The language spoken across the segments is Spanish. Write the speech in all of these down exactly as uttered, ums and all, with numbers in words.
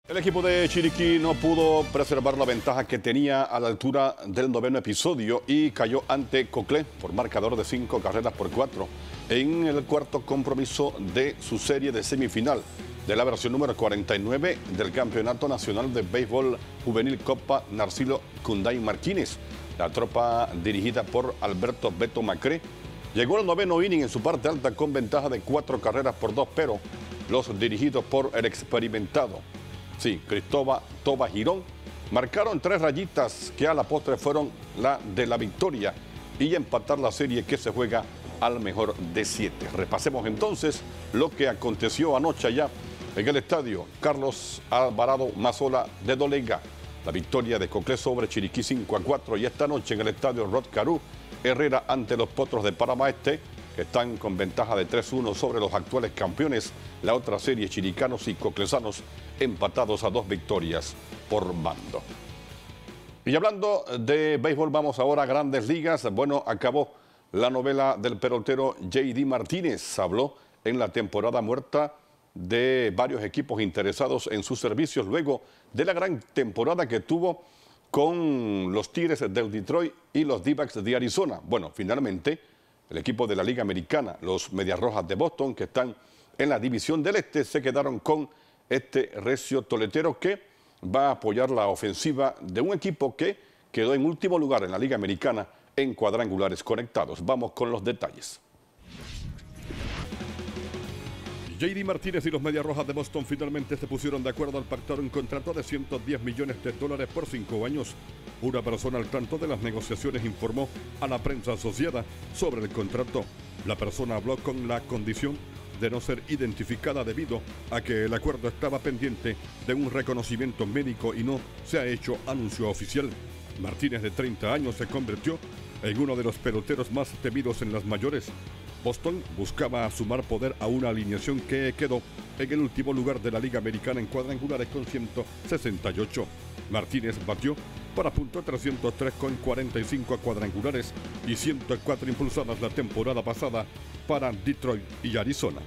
El equipo de Chiriquí no pudo preservar la ventaja que tenía a la altura del noveno episodio y cayó ante Coclé por marcador de cinco carreras por cuatro en el cuarto compromiso de su serie de semifinal de la versión número cuarenta y nueve del Campeonato Nacional de Béisbol Juvenil Copa Narcilo Cunday Martínez. La tropa dirigida por Alberto Beto Macré llegó al noveno inning en su parte alta con ventaja de cuatro carreras por dos, pero los dirigidos por el experimentado Sí, Cristóbal Toba Girón marcaron tres rayitas que a la postre fueron la de la victoria y empatar la serie que se juega al mejor de siete. Repasemos entonces lo que aconteció anoche allá en el estadio Carlos Alvarado Mazola de Dolega. La victoria de Coclé sobre Chiriquí cinco a cuatro y esta noche en el estadio Rod Caru Herrera ante los Potros de Panamá Este, que están con ventaja de tres uno sobre los actuales campeones. La otra serie, chiricanos y coclesanos, empatados a dos victorias por bando. Y hablando de béisbol, vamos ahora a Grandes Ligas. Bueno, acabó la novela del pelotero J D Martínez. Habló en la temporada muerta de varios equipos interesados en sus servicios luego de la gran temporada que tuvo con los Tigres del Detroit y los D-backs de Arizona. Bueno, finalmente el equipo de la Liga Americana, los Medias Rojas de Boston, que están en la División del Este, se quedaron con este recio toletero que va a apoyar la ofensiva de un equipo que quedó en último lugar en la Liga Americana en cuadrangulares conectados. Vamos con los detalles. J D Martínez y los Medias Rojas de Boston finalmente se pusieron de acuerdo al pactar un contrato de ciento diez millones de dólares por cinco años. Una persona al tanto de las negociaciones informó a la prensa asociada sobre el contrato. La persona habló con la condición de no ser identificada debido a que el acuerdo estaba pendiente de un reconocimiento médico y no se ha hecho anuncio oficial. Martínez, de treinta años, se convirtió en uno de los peloteros más temidos en las mayores. Boston buscaba sumar poder a una alineación que quedó en el último lugar de la Liga Americana en cuadrangulares con ciento sesenta y ocho. Martínez batió para punto trescientos tres con cuarenta y cinco cuadrangulares y ciento cuatro impulsadas la temporada pasada para Detroit y Arizona.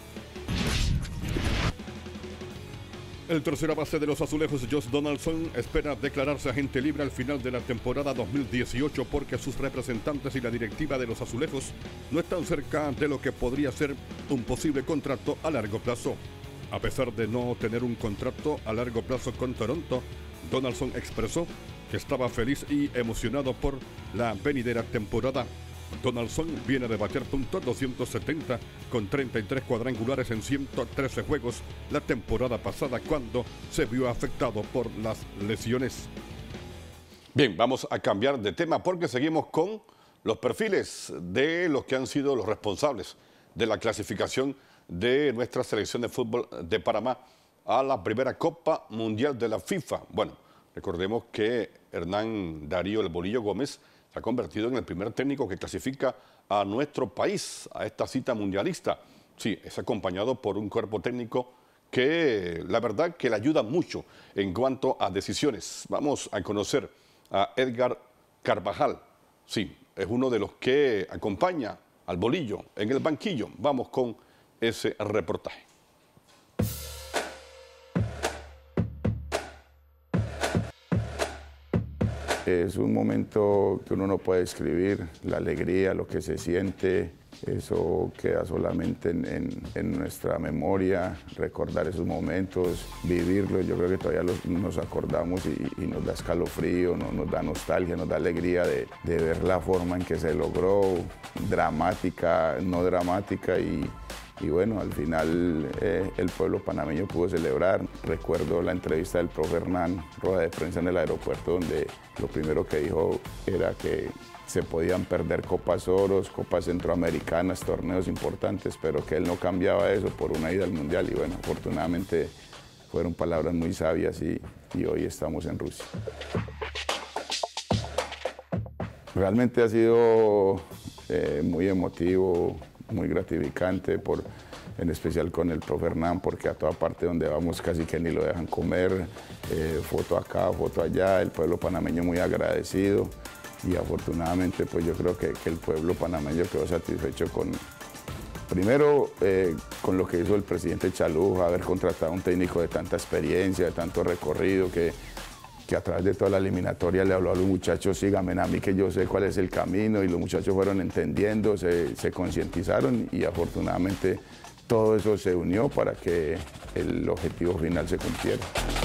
El tercera base de los azulejos, Josh Donaldson, espera declararse agente libre al final de la temporada dos mil dieciocho porque sus representantes y la directiva de los azulejos no están cerca de lo que podría ser un posible contrato a largo plazo. A pesar de no tener un contrato a largo plazo con Toronto, Donaldson expresó que estaba feliz y emocionado por la venidera temporada. Donaldson viene de bater punto doscientos setenta con treinta y tres cuadrangulares en ciento trece juegos la temporada pasada cuando se vio afectado por las lesiones. Bien, vamos a cambiar de tema porque seguimos con los perfiles de los que han sido los responsables de la clasificación de nuestra selección de fútbol de Panamá a la primera Copa Mundial de la FIFA. Bueno, recordemos que Hernán Darío El Bolillo Gómez se ha convertido en el primer técnico que clasifica a nuestro país a esta cita mundialista. Sí, es acompañado por un cuerpo técnico que la verdad que le ayuda mucho en cuanto a decisiones. Vamos a conocer a Edgar Carvajal. Sí, es uno de los que acompaña al Bolillo en el banquillo. Vamos con ese reportaje. Es un momento que uno no puede describir, la alegría, lo que se siente, eso queda solamente en, en, en nuestra memoria, recordar esos momentos, vivirlos. Yo creo que todavía los, nos acordamos y, y nos da escalofrío, no, nos da nostalgia, nos da alegría de, de ver la forma en que se logró, dramática, no dramática y... Y bueno, al final eh, el pueblo panameño pudo celebrar. Recuerdo la entrevista del profe Hernán, rueda de prensa en el aeropuerto, donde lo primero que dijo era que se podían perder Copas Oros, Copas Centroamericanas, torneos importantes, pero que él no cambiaba eso por una ida al Mundial. Y bueno, afortunadamente fueron palabras muy sabias y, y hoy estamos en Rusia. Realmente ha sido eh, muy emotivo, muy gratificante, por, en especial con el profe Hernán, porque a toda parte donde vamos casi que ni lo dejan comer, eh, foto acá, foto allá, el pueblo panameño muy agradecido y afortunadamente pues yo creo que, que el pueblo panameño quedó satisfecho con, Primero, eh, con lo que hizo el presidente Chalú, haber contratado a un técnico de tanta experiencia, de tanto recorrido, que, que a través de toda la eliminatoria le habló a los muchachos, síganme a mí que yo sé cuál es el camino, y los muchachos fueron entendiendo, se, se concientizaron y afortunadamente todo eso se unió para que el objetivo final se cumpliera.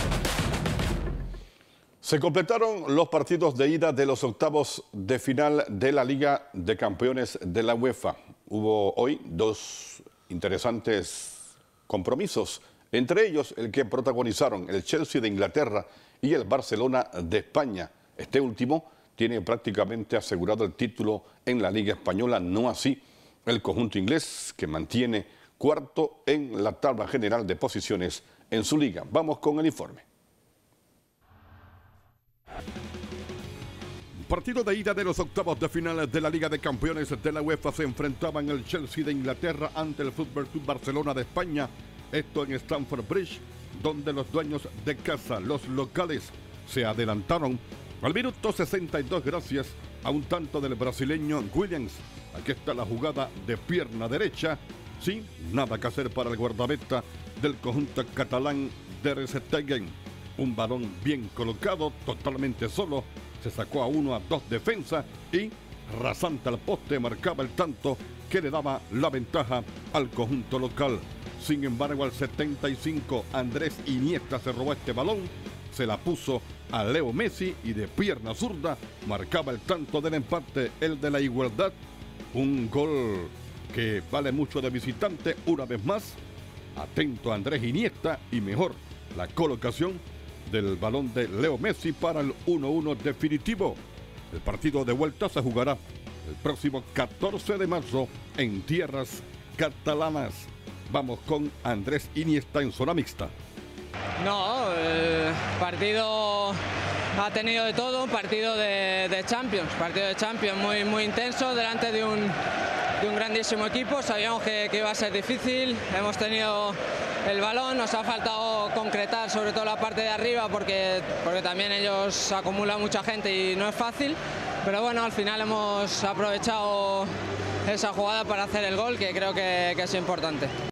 Se completaron los partidos de ida de los octavos de final de la Liga de Campeones de la UEFA. Hubo hoy dos interesantes compromisos, entre ellos el que protagonizaron el Chelsea de Inglaterra y el Barcelona de España. Este último tiene prácticamente asegurado el título en la Liga Española, no así el conjunto inglés, que mantiene cuarto en la tabla general de posiciones en su liga. Vamos con el informe. Partido de ida de los octavos de final de la Liga de Campeones de la UEFA. Se enfrentaban el Chelsea de Inglaterra ante el Fútbol Club Barcelona de España. Esto en Stamford Bridge, donde los dueños de casa, los locales, se adelantaron al minuto sesenta y dos gracias a un tanto del brasileño Williams. Aquí está la jugada de pierna derecha, sin nada que hacer para el guardameta del conjunto catalán Ter Stegen. Un balón bien colocado, totalmente solo, se sacó a uno a dos defensas y rasante al poste marcaba el tanto que le daba la ventaja al conjunto local. Sin embargo, al setenta y cinco Andrés Iniesta se robó este balón, se la puso a Leo Messi y de pierna zurda marcaba el tanto del empate, el de la igualdad. Un gol que vale mucho de visitante una vez más. Atento a Andrés Iniesta y mejor la colocación del balón de Leo Messi para el uno uno definitivo. El partido de vuelta se jugará el próximo catorce de marzo en tierras catalanas. Vamos con Andrés Iniesta en zona mixta. No, el partido ha tenido de todo, un partido de, de Champions, partido de Champions muy, muy intenso delante de un, de un grandísimo equipo. Sabíamos que, que iba a ser difícil, hemos tenido el balón, nos ha faltado concretar sobre todo la parte de arriba porque, porque también ellos acumulan mucha gente y no es fácil, pero bueno, al final hemos aprovechado esa jugada para hacer el gol, que creo que, que es importante.